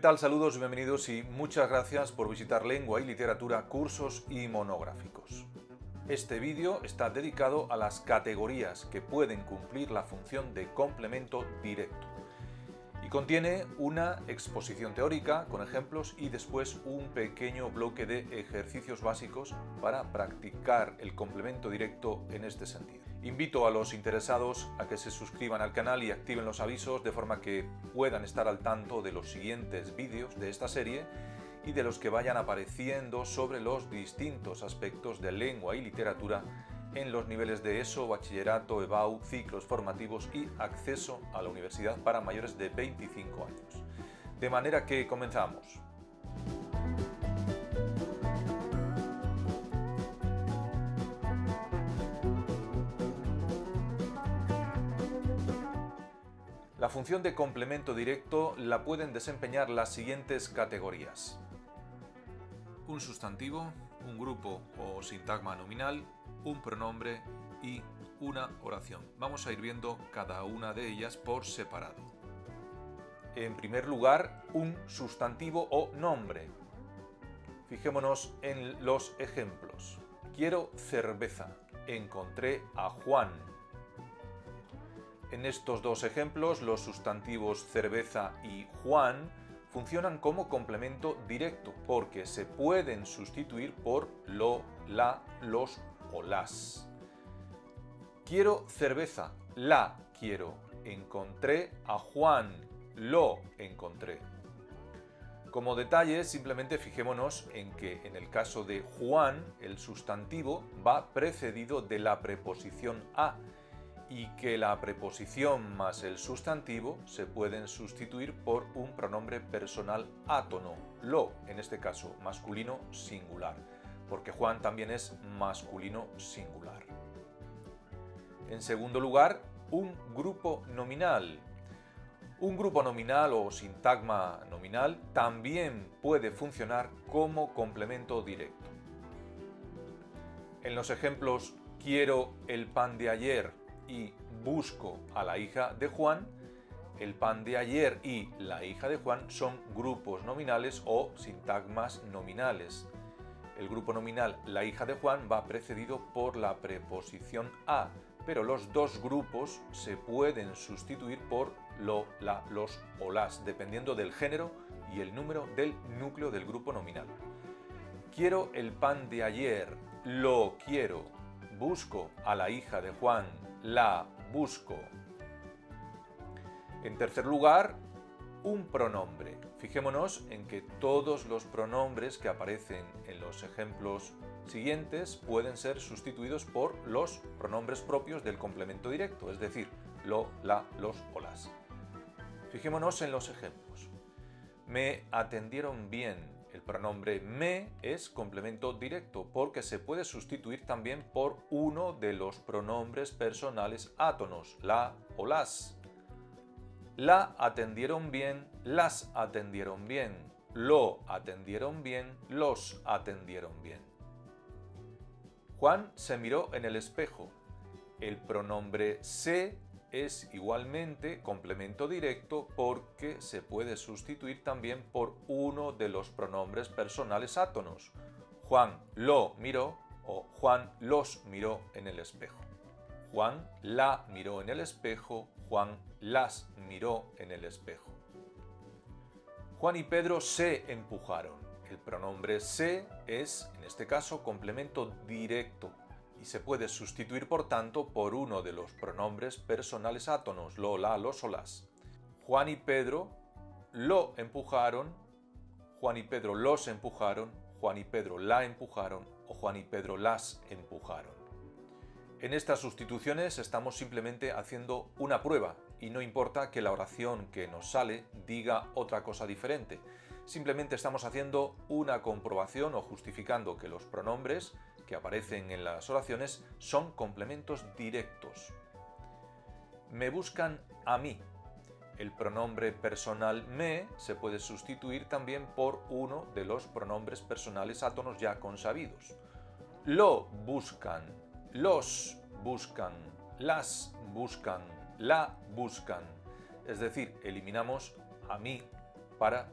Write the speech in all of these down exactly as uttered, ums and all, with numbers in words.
tal? Saludos, bienvenidos y muchas gracias por visitar Lengua y Literatura, cursos y monográficos. Este vídeo está dedicado a las categorías que pueden cumplir la función de complemento directo y contiene una exposición teórica con ejemplos y después un pequeño bloque de ejercicios básicos para practicar el complemento directo en este sentido. Invito a los interesados a que se suscriban al canal y activen los avisos de forma que puedan estar al tanto de los siguientes vídeos de esta serie y de los que vayan apareciendo sobre los distintos aspectos de lengua y literatura en los niveles de ESO, bachillerato, EBAU, ciclos formativos y acceso a la universidad para mayores de veinticinco años. De manera que comenzamos. La función de complemento directo la pueden desempeñar las siguientes categorías: un sustantivo, un grupo o sintagma nominal, un pronombre y una oración. Vamos a ir viendo cada una de ellas por separado. En primer lugar, un sustantivo o nombre. Fijémonos en los ejemplos. Quiero cerveza. Encontré a Juan. En estos dos ejemplos, los sustantivos cerveza y Juan funcionan como complemento directo porque se pueden sustituir por lo, la, los o las. Quiero cerveza, la quiero. Encontré a Juan, lo encontré. Como detalle, simplemente fijémonos en que en el caso de Juan, el sustantivo va precedido de la preposición a y que la preposición más el sustantivo se pueden sustituir por un pronombre personal átono, lo, en este caso masculino singular, porque Juan también es masculino singular. En segundo lugar, un grupo nominal. Un grupo nominal o sintagma nominal también puede funcionar como complemento directo. En los ejemplos quiero el pan de ayer y busco a la hija de Juan, el pan de ayer y la hija de Juan son grupos nominales o sintagmas nominales. El grupo nominal la hija de Juan va precedido por la preposición a, pero los dos grupos se pueden sustituir por lo, la, los o las, dependiendo del género y el número del núcleo del grupo nominal. Quiero el pan de ayer, lo quiero. Busco a la hija de Juan, la busco. En tercer lugar, un pronombre. Fijémonos en que todos los pronombres que aparecen en los ejemplos siguientes pueden ser sustituidos por los pronombres propios del complemento directo, es decir, lo, la, los o las. Fijémonos en los ejemplos. Me atendieron bien. El pronombre me es complemento directo porque se puede sustituir también por uno de los pronombres personales átonos, la o las. La atendieron bien, las atendieron bien. Lo atendieron bien, los atendieron bien. Juan se miró en el espejo. El pronombre se es igualmente complemento directo porque se puede sustituir también por uno de los pronombres personales átonos. Juan lo miró o Juan los miró en el espejo. Juan la miró en el espejo, Juan las miró en el espejo. Juan y Pedro se empujaron. El pronombre se es, en este caso, complemento directo y se puede sustituir, por tanto, por uno de los pronombres personales átonos, lo, la, los o las. Juan y Pedro lo empujaron, Juan y Pedro los empujaron, Juan y Pedro la empujaron o Juan y Pedro las empujaron. En estas sustituciones estamos simplemente haciendo una prueba y no importa que la oración que nos sale diga otra cosa diferente. Simplemente estamos haciendo una comprobación o justificando que los pronombres que aparecen en las oraciones son complementos directos. Me buscan a mí. El pronombre personal me se puede sustituir también por uno de los pronombres personales átonos ya consabidos. Lo buscan, los buscan, las buscan, la buscan. Es decir, eliminamos a mí para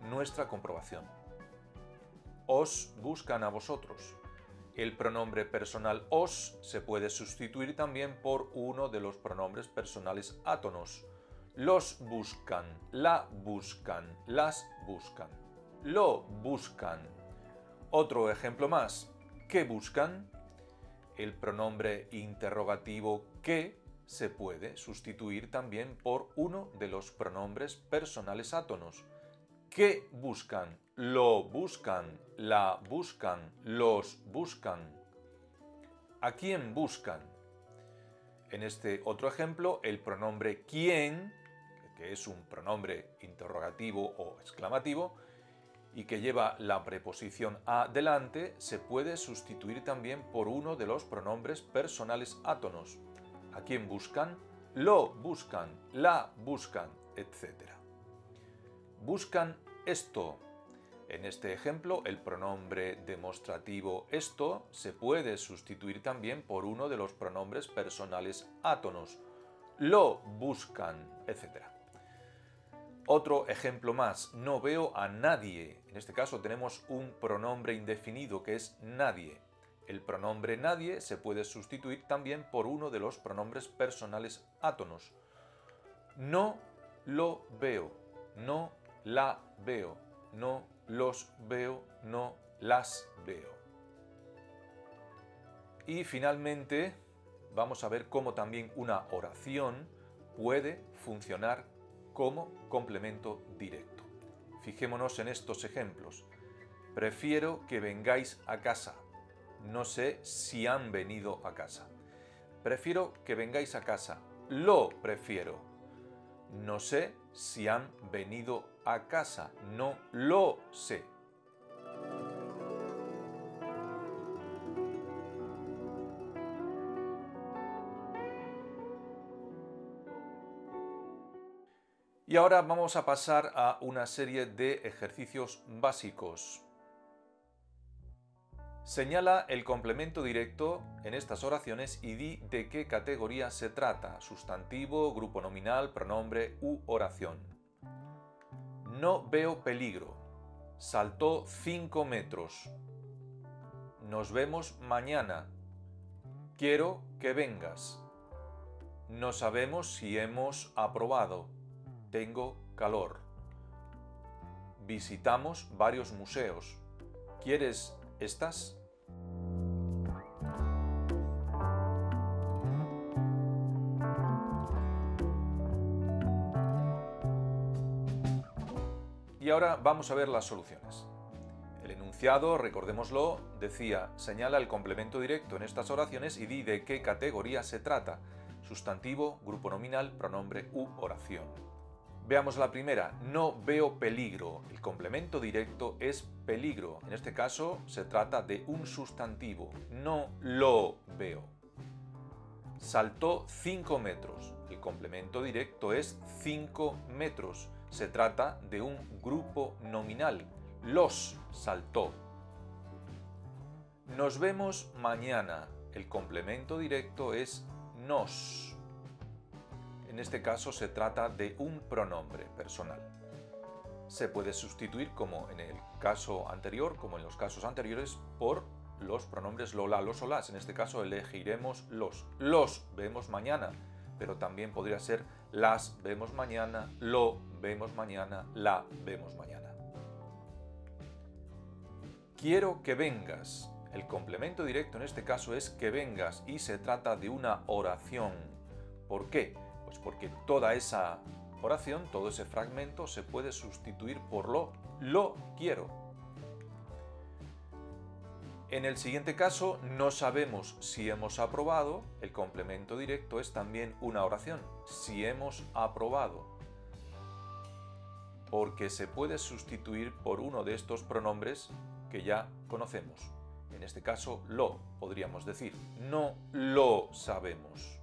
nuestra comprobación. Os buscan a vosotros. El pronombre personal os se puede sustituir también por uno de los pronombres personales átonos. Los buscan, la buscan, las buscan. Lo buscan. Otro ejemplo más. ¿Qué buscan? El pronombre interrogativo que se puede sustituir también por uno de los pronombres personales átonos. ¿Qué buscan? Lo buscan, la buscan, los buscan. ¿A quién buscan? En este otro ejemplo, el pronombre quién, que es un pronombre interrogativo o exclamativo, y que lleva la preposición a delante, se puede sustituir también por uno de los pronombres personales átonos. ¿A quién buscan? Lo buscan, la buscan, etcétera. Buscan esto. En este ejemplo, el pronombre demostrativo esto se puede sustituir también por uno de los pronombres personales átonos. Lo buscan, etcétera. Otro ejemplo más, no veo a nadie. En este caso tenemos un pronombre indefinido que es nadie. El pronombre nadie se puede sustituir también por uno de los pronombres personales átonos. No lo veo, no la veo, no los veo, no las veo. Y finalmente vamos a ver cómo también una oración puede funcionar como complemento directo. Fijémonos en estos ejemplos. Prefiero que vengáis a casa. No sé si han venido a casa. Prefiero que vengáis a casa. Lo prefiero. No sé si han venido a casa. No lo sé. Y ahora vamos a pasar a una serie de ejercicios básicos. Señala el complemento directo en estas oraciones y di de qué categoría se trata: sustantivo, grupo nominal, pronombre u oración. No veo peligro. Saltó cinco metros. Nos vemos mañana. Quiero que vengas. No sabemos si hemos aprobado. Tengo calor. Visitamos varios museos. ¿Quieres estas? Y ahora vamos a ver las soluciones. El enunciado, recordémoslo, decía: señala el complemento directo en estas oraciones y di de qué categoría se trata: sustantivo, grupo nominal, pronombre u oración. Veamos la primera. No veo peligro. El complemento directo es peligro. En este caso se trata de un sustantivo. No lo veo. Saltó cinco metros. El complemento directo es cinco metros. Se trata de un grupo nominal. Los saltó. Nos vemos mañana. El complemento directo es nos. En este caso se trata de un pronombre personal. Se puede sustituir, como en el caso anterior, como en los casos anteriores, por los pronombres lo, la, los o las. En este caso elegiremos los. Los vemos mañana, pero también podría ser las vemos mañana, lo vemos mañana, la vemos mañana. Quiero que vengas. El complemento directo en este caso es que vengas y se trata de una oración. ¿Por qué? Pues porque toda esa oración, todo ese fragmento se puede sustituir por lo, lo quiero. En el siguiente caso, no sabemos si hemos aprobado. El complemento directo es también una oración. Si hemos aprobado. Porque se puede sustituir por uno de estos pronombres que ya conocemos. En este caso, lo, podríamos decir. No lo sabemos.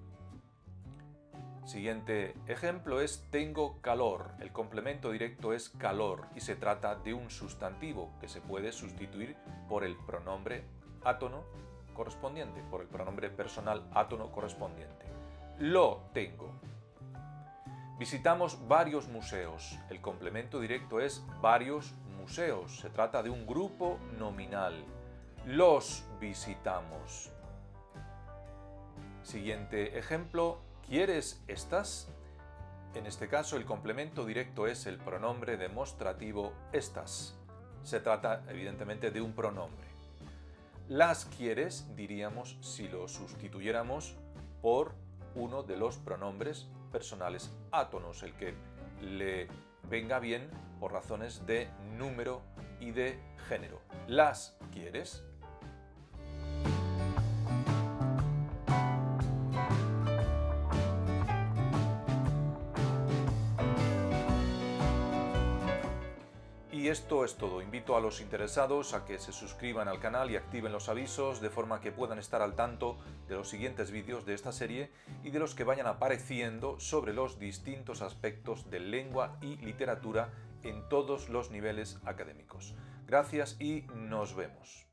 Siguiente ejemplo es tengo calor. El complemento directo es calor y se trata de un sustantivo que se puede sustituir por el pronombre átono correspondiente, por el pronombre personal átono correspondiente. Lo tengo. Visitamos varios museos. El complemento directo es varios museos. Se trata de un grupo nominal. Los visitamos. Siguiente ejemplo. ¿Quieres estas? En este caso, el complemento directo es el pronombre demostrativo estas. Se trata, evidentemente, de un pronombre. ¿Las quieres? Diríamos si lo sustituyéramos por uno de los pronombres personales átonos, el que le venga bien por razones de número y de género. ¿Las quieres? Y esto es todo. Invito a los interesados a que se suscriban al canal y activen los avisos de forma que puedan estar al tanto de los siguientes vídeos de esta serie y de los que vayan apareciendo sobre los distintos aspectos de lengua y literatura en todos los niveles académicos. Gracias y nos vemos.